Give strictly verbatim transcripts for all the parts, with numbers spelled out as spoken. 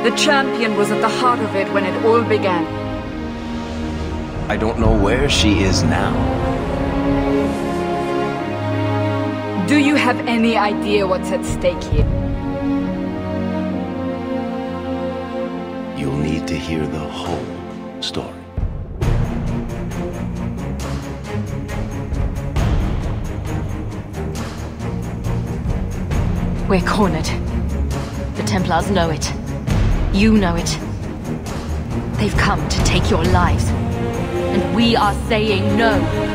The champion was at the heart of it when it all began. I don't know where she is now. Do you have any idea what's at stake here? You'll need to hear the whole story. We're cornered. The Templars know it. You know it. They've come to take your lives. And we are saying no.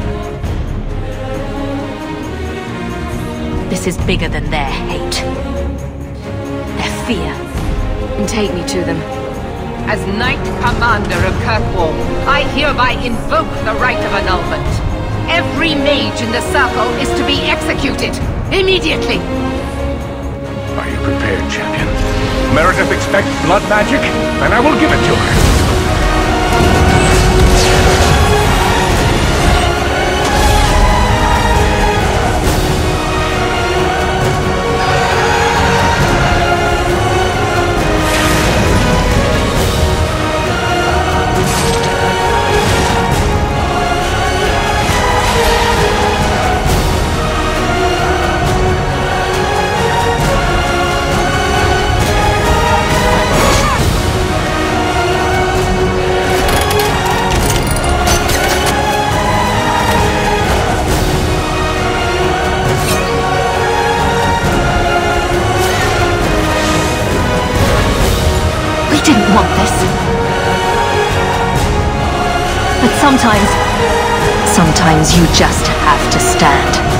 This is bigger than their hate. Their fear. And take me to them. As Knight Commander of Kirkwall, I hereby invoke the right of annulment. Every mage in the Circle is to be executed, immediately! Are you prepared, champion? Meredith expects blood magic, and I will give it to her. Didn't want this. But sometimes, sometimes you just have to stand.